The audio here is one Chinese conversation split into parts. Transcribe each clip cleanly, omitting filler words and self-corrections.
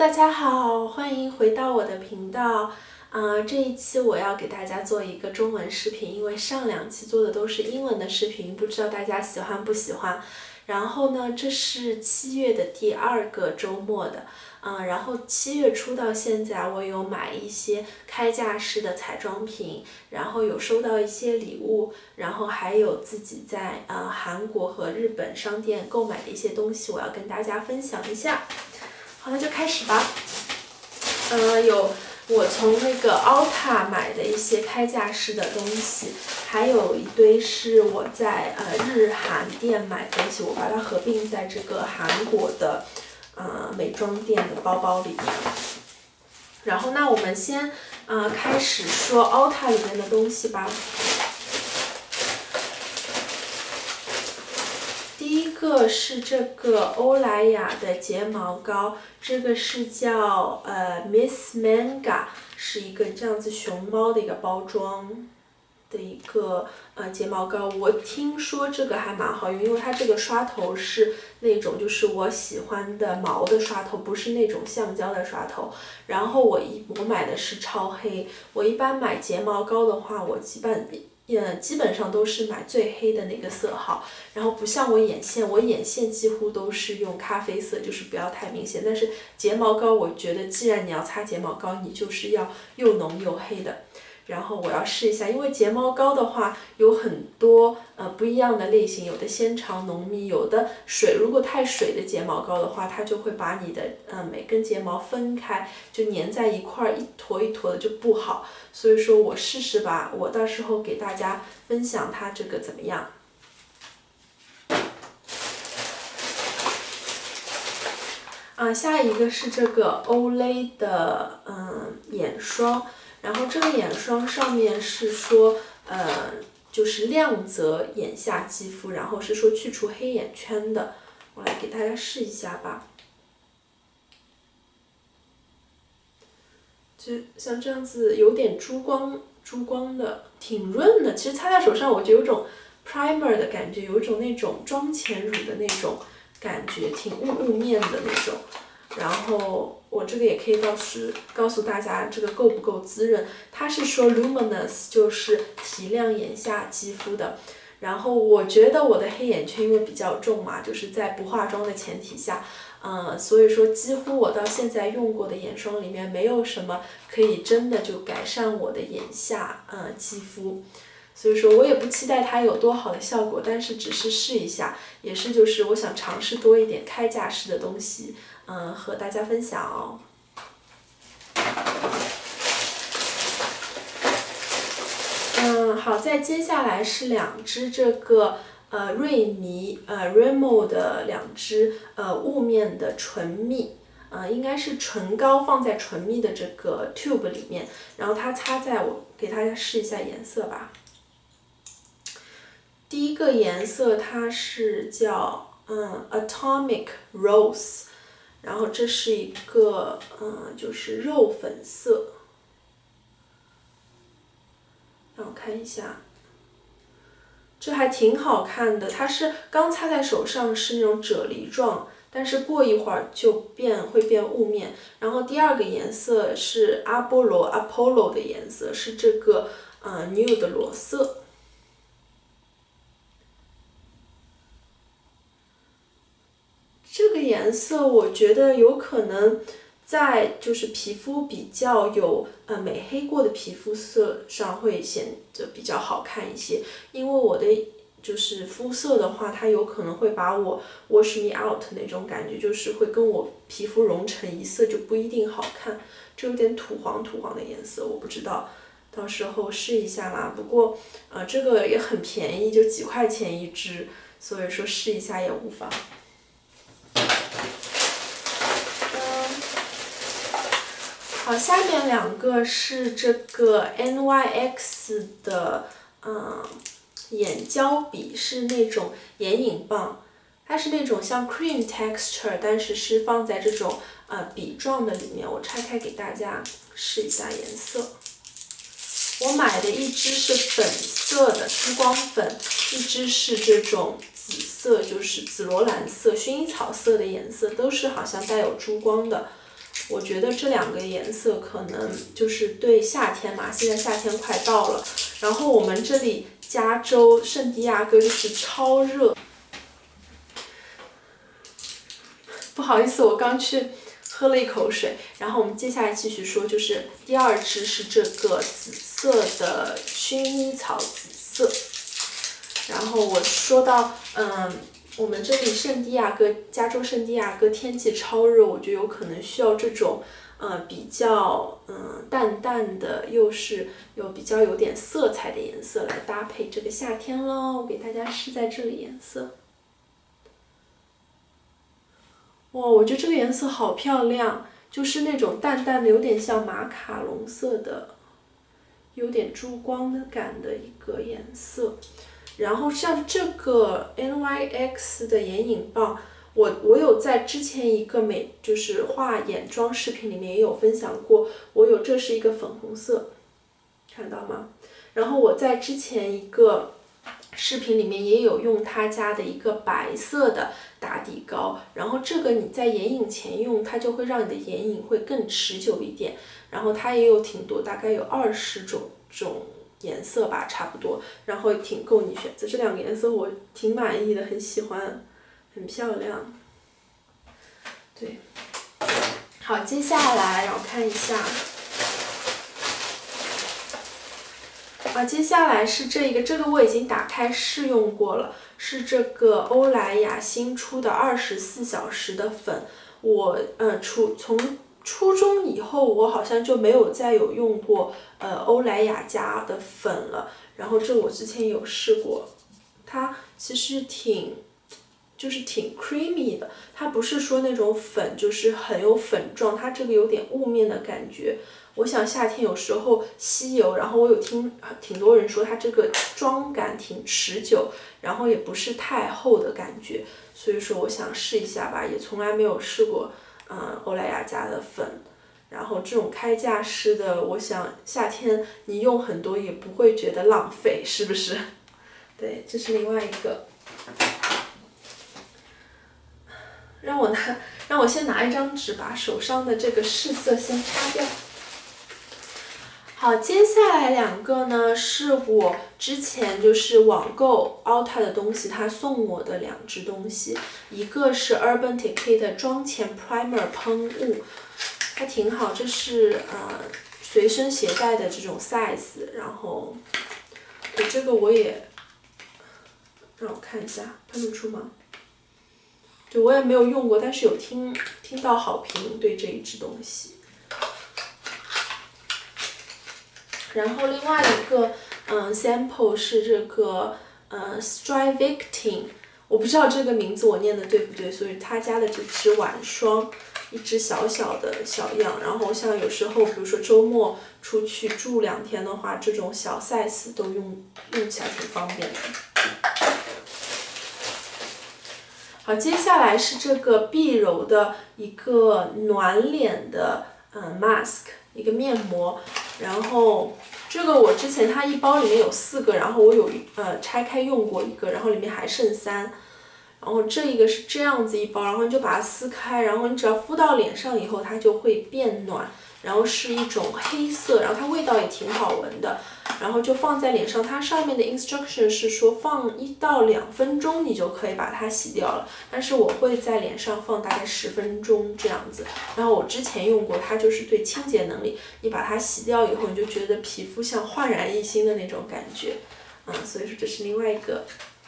大家好，欢迎回到我的频道。这一期我要给大家做一个中文视频，因为上2期做的都是英文的视频，不知道大家喜欢不喜欢。然后呢，这是7月的第2个周末的，然后7月初到现在，我有买一些开架式的彩妆品，然后有收到一些礼物，然后还有自己在韩国和日本商店购买的一些东西，我要跟大家分享一下。好，那就开始吧。有我从那个 Ulta 买的一些开架式的东西，还有一堆是我在日韩店买的东西，我把它合并在这个韩国的美妆店的包包里面。然后那我们先开始说 Ulta 里面的东西吧。第一个是这个欧莱雅的睫毛膏，这个是叫Miss Manga， 是一个这样子熊猫的一个包装的一个睫毛膏。我听说这个还蛮好用，因为它这个刷头是那种就是我喜欢的毛的刷头，不是那种橡胶的刷头。然后我买的是超黑，我一般买睫毛膏的话，我基本上都是买最黑的那个色号，然后不像我眼线几乎都是用咖啡色，就是不要太明显。但是睫毛膏，我觉得既然你要擦睫毛膏，你就是要又浓又黑的。然后我要试一下，因为睫毛膏的话有很多不一样的类型，有的纤长浓密，有的如果太水的睫毛膏的话，它就会把你的每根睫毛分开，就粘在一块一坨一坨的就不好。所以说我试试吧，我到时候给大家分享它这个怎么样。下一个是这个Olay 的眼霜。然后这个眼霜上面是说，就是亮泽眼下肌肤，然后是说去除黑眼圈的。我来给大家试一下吧。就像这样子，有点珠光的，挺润的。其实擦在手上，我就有种 primer 的感觉，有一种那种妆前乳的那种感觉，挺雾面的那种。然后我这个也可以告诉大家这个够不够滋润。它是说 luminous， 就是提亮眼下肌肤的。然后我觉得我的黑眼圈因为比较重嘛，就是在不化妆的前提下，所以说几乎我到现在用过的眼霜里面没有什么可以真的就改善我的眼下肌肤。所以说我也不期待它有多好的效果，但是只是试一下，也是就是我想尝试多一点开架式的东西，和大家分享哦。好，再接下来是2支这个瑞妮Rimmel 的2支雾面的唇蜜。应该是唇膏放在唇蜜的这个 tube 里面，然后它擦在我给大家试一下颜色吧。第一个颜色它是叫Atomic Rose， 然后这是一个就是肉粉色，让我看一下，这还挺好看的。它是刚擦在手上是那种啫喱状，但是过一会儿就会变雾面。然后第2个颜色是Apollo 的颜色，是这个nude 裸色。这个颜色我觉得有可能在就是皮肤比较有美黑过的皮肤色上会显得比较好看一些，因为我的就是肤色的话，它有可能会把我 wash me out 那种感觉，就是会跟我皮肤融成一色，就不一定好看。这有点土黄的颜色，我不知道，到时候试一下啦。不过这个也很便宜，就几块钱一支，所以说试一下也无妨。好，下面2个是这个 NYX 的眼胶笔，是那种眼影棒，它是那种像 cream texture， 但是是放在这种笔状的里面。我拆开给大家试一下颜色。我买的一支是粉色的珠光粉，一支是这种紫色，就是紫罗兰色、薰衣草色的颜色，都是好像带有珠光的。 我觉得这2个颜色可能就是对夏天嘛，现在夏天快到了，然后我们这里加州圣地亚哥就是超热。不好意思，我刚去喝了一口水。然后我们接下来继续说，就是第2支是这个紫色的薰衣草紫色。然后我说到，我们这里加州圣地亚哥天气超热，我觉得有可能需要这种，比较淡淡的，又是比较有点色彩的颜色来搭配这个夏天咯。我给大家试在这里颜色。哇，我觉得这个颜色好漂亮，就是那种淡淡的，有点像马卡龙色的，有点珠光的感的一个颜色。然后像这个 NYX 的眼影棒，我有在之前一个就是画眼妆视频里面也有分享过，这是一个粉红色，看到吗？然后我在之前一个视频里面也有用他家的一个白色的打底膏，然后这个你在眼影前用，它就会让你的眼影会更持久一点。然后它也有挺多，大概有20种颜色吧，差不多，然后挺够你选择。这2个颜色我挺满意的，很喜欢，很漂亮。对，好，接下来让我看一下。接下来是这个我已经打开试用过了，是这个欧莱雅新出的24小时的粉。我从初中以后，我好像就没有再有用过欧莱雅家的粉了。然后这我之前有试过，它其实挺 creamy 的，它不是说那种粉就是很有粉状，它这个有点雾面的感觉。我想夏天有时候吸油，然后我有听挺多人说它这个妆感挺持久，然后也不是太厚的感觉，所以说我想试一下吧，也从来没有试过欧莱雅家的粉。然后这种开架式的，我想夏天你用很多也不会觉得浪费，是不是？对，这是另外一个。让我先拿一张纸把手上的这个试色先擦掉。好，接下来2个呢是我之前就是网购 Ulta 的东西，他送我的2支东西，一个是 Urban Decay 的妆前 Primer 喷雾，它挺好，这是随身携带的这种 size， 然后对这个我也让我看一下，喷得出吗？对，我也没有用过，但是有听到好评对这一支东西。然后另外一个sample 是这个Strivectin， 我不知道这个名字我念的对不对，所以他家的这支晚霜，一支小小的小样，然后像有时候比如说周末出去住2天的话，这种小 size 都用起来挺方便的。好，接下来是这个碧柔的一个暖脸的mask， 一个面膜，然后这个我之前它一包里面有4个，然后我有拆开用过一个，然后里面还剩3，然后这一个是这样子一包，然后你就把它撕开，然后你只要敷到脸上以后，它就会变暖，然后是一种黑色，然后它味道也挺好闻的，然后就放在脸上，它上面的 instruction 是说放1到2分钟你就可以把它洗掉了，但是我会在脸上放大概10分钟这样子。然后我之前用过，它就是对清洁能力，你把它洗掉以后，你就觉得皮肤像焕然一新的那种感觉，所以说这是另外一个。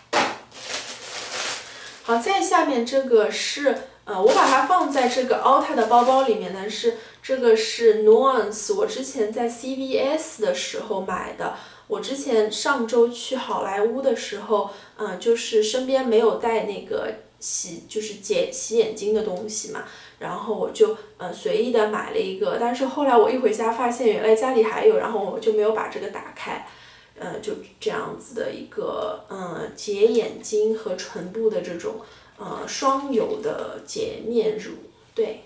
好，再下面这个是我把它放在这个 Ulta 的包包里面呢，这个是 Nuance， 我之前在 CVS 的时候买的。我之前上周去好莱坞的时候，就是身边没有带那个洗眼睛的东西嘛，然后我就随意的买了一个，但是后来我一回家发现原来家里还有，然后我就没有把这个打开。就这样子的一个洁眼睛和唇部的这种双油的洁面乳，对。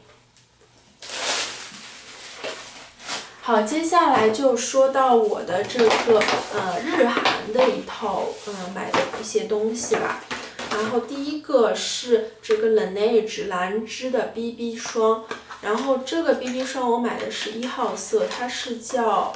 好，接下来就说到我的这个日韩的一套买的一些东西吧。 然后第一个是这个 Laneige 兰芝的 BB 霜，然后这个 BB 霜我买的是1号色，它是叫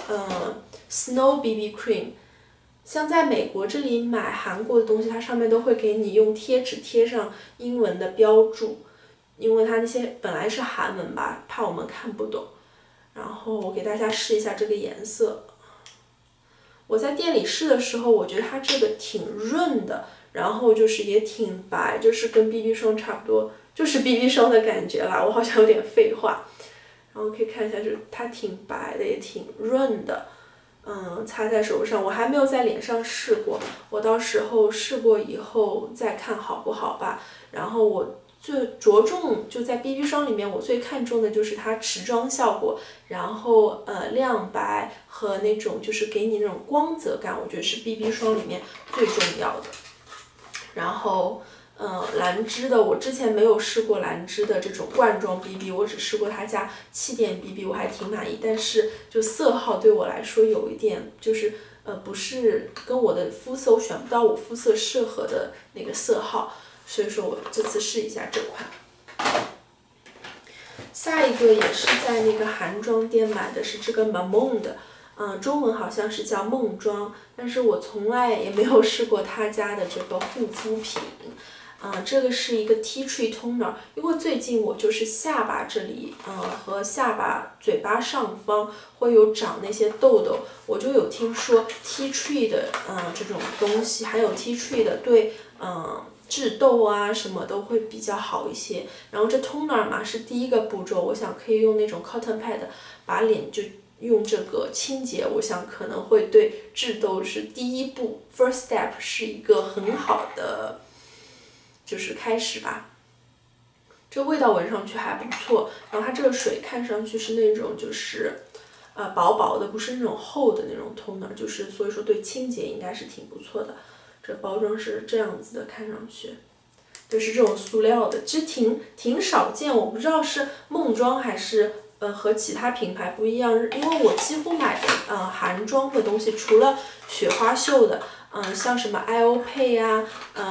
Snow BB Cream。像在美国这里买韩国的东西，它上面都会给你用贴纸贴上英文的标注，因为它那些本来是韩文吧，怕我们看不懂。然后我给大家试一下这个颜色。我在店里试的时候，我觉得它这个挺润的，然后就是也挺白，就是跟 BB 霜差不多，就是 BB 霜的感觉啦。我好像有点废话。然后可以看一下，就是它挺白的，也挺润的。擦在手上，我还没有在脸上试过，我到时候试过以后再看好不好吧。然后我最着重就在 BB 霜里面，我最看重的就是它持妆效果，然后亮白和那种就是给你那种光泽感，我觉得是 BB 霜里面最重要的。然后兰芝的我之前没有试过兰芝的这种罐装 BB， 我只试过它家气垫 BB， 我还挺满意，但是就色号对我来说有一点就是不是跟我的肤色，我选不到我肤色适合的那个色号，所以说我这次试一下这款。下一个也是在那个韩妆店买的，是这个 Mamon 的。中文好像是叫梦妆，但是我从来也没有试过他家的这个护肤品。这个是一个 Tea Tree Toner， 因为最近我就是下巴这里，和下巴嘴巴上方会有长那些痘痘，我就有听说 Tea Tree 的这种东西，还有 Tea Tree 的对治痘啊什么都会比较好一些。然后这 Toner 嘛是第一个步骤，我想可以用那种 Cotton Pad 把脸就用这个清洁，我想可能会对治痘是第一步 ，first step 是一个很好的。就是开始吧，这味道闻上去还不错，然后它这个水看上去是那种就是薄薄的，不是那种厚的那种 toner， 就是所以说对清洁应该是挺不错的。这包装是这样子的，看上去就是这种塑料的，其实挺少见，我不知道是梦妆还是和其他品牌不一样，因为我几乎买的韩妆的东西，除了雪花秀的。像什么 IOPay 啊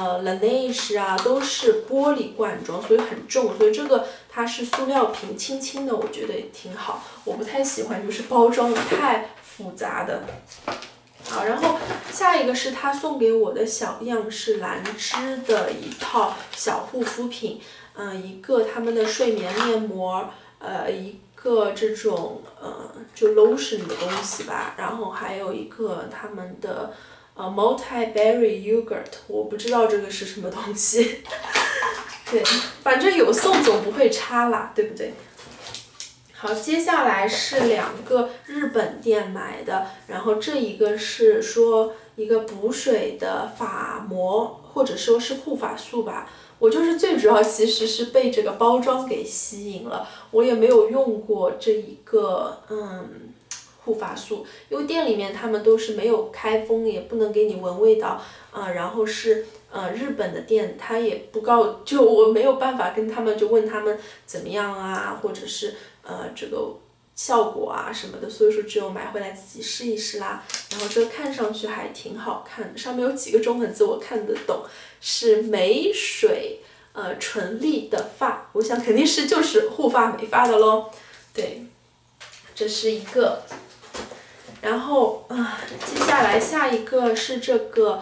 ，Laneige 啊，都是玻璃罐装，所以很重，所以这个它是塑料瓶，轻轻的，我觉得也挺好。我不太喜欢就是包装太复杂的。好，然后下一个是他送给我的小样，是兰芝的一套小护肤品，一个他们的睡眠面膜，一个这种就 lotion 的东西吧，然后还有一个他们的。multi-berry yogurt， 我不知道这个是什么东西，对，反正有送总不会差啦，对不对？好，接下来是2个日本店买的，然后这一个是说一个补水的发膜，或者说是护发素吧。我就是最主要其实是被这个包装给吸引了，我也没有用过这一个护发素，因为店里面他们都是没有开封，也不能给你闻味道，然后是日本的店，他也不就我没有办法跟他们就问他们怎么样啊，或者是这个效果啊什么的，所以说只有买回来自己试一试啦。然后这个看上去还挺好看的，上面有几个中文字我看得懂，是美水纯丽的发，我想肯定是就是护发美发的咯，对，这是一个。然后接下来下一个是这个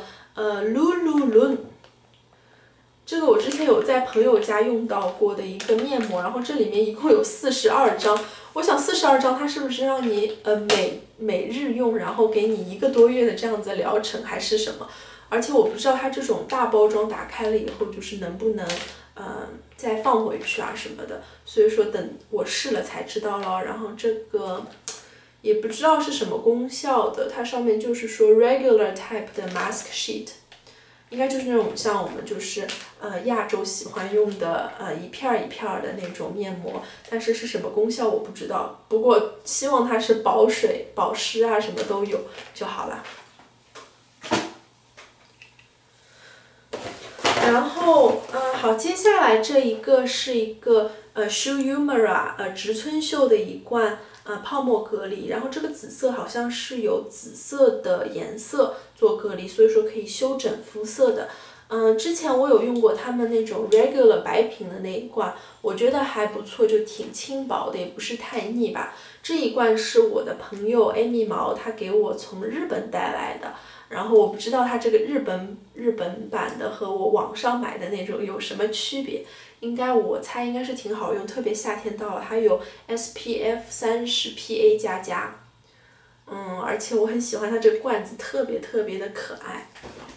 Lululun， 这个我之前有在朋友家用到过的一个面膜，然后这里面一共有42张，我想42张它是不是让你每日用，然后给你1个多月的这样子的疗程还是什么？而且我不知道它这种大包装打开了以后就是能不能再放回去啊什么的，所以说等我试了才知道了。然后这个。也不知道是什么功效的，它上面就是说 regular type 的 mask sheet， 应该就是那种像我们就是亚洲喜欢用的一片一片的那种面膜，但是是什么功效我不知道，不过希望它是保水、保湿啊什么都有就好了。然后好，接下来这一个是一个Shu Uemura 植村秀的一罐。泡沫隔离，然后这个紫色好像是有紫色的颜色做隔离，所以说可以修整肤色的。 之前我有用过他们那种 regular 白瓶的那一罐，我觉得还不错，就挺轻薄的，也不是太腻吧。这一罐是我的朋友 Amy 毛，她给我从日本带来的，然后我不知道它这个日本版的和我网上买的那种有什么区别，我猜应该是挺好用，特别夏天到了，还有 SPF 30 PA++，而且我很喜欢它这个罐子，特别的可爱。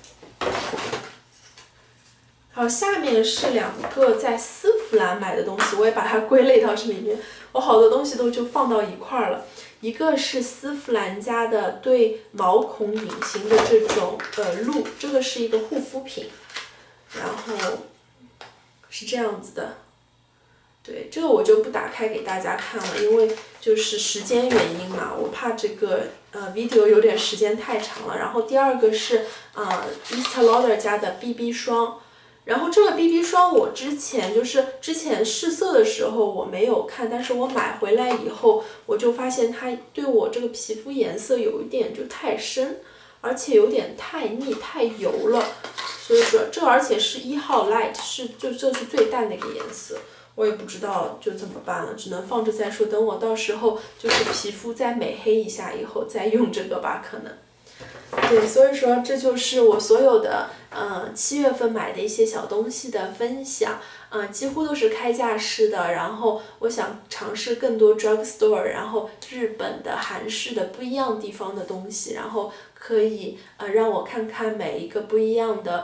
好，下面是2个在丝芙兰买的东西，我也把它归类到这里面。我好多东西就放到一块儿了。一个是丝芙兰家的对毛孔隐形的这种露，这个是一个护肤品，然后是这样子的。对，这个我就不打开给大家看了，因为就是时间原因嘛，我怕这个video 有点时间太长了。然后第2个是Estee Lauder 家的 BB 霜。然后这个 BB 霜我之前试色的时候我没有看，但是我买回来以后我就发现它对我这个皮肤颜色有一点就太深，而且有点太腻太油了，所以说这而且是1号 Light， 这是最淡的一个颜色，我也不知道就怎么办了，只能放着再说，等我到时候就是皮肤再美黑一下以后再用这个吧，可能。对，所以说这就是我所有的7月份买的一些小东西的分享，几乎都是开架式的。然后我想尝试更多 drugstore， 然后日本的、韩式的不一样地方的东西，然后可以让我看看每一个不一样的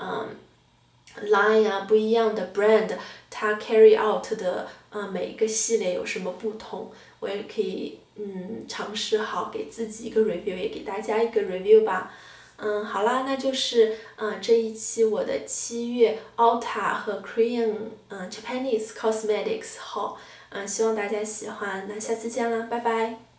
line 不一样的 brand， 它 carry out 的每一个系列有什么不同，我也可以尝试好给自己一个 review， 也给大家一个 review 吧。好啦，那就是这一期我的7月 Ulta 和 Korean Japanese Cosmetics haul，希望大家喜欢，那下次见啦，拜拜。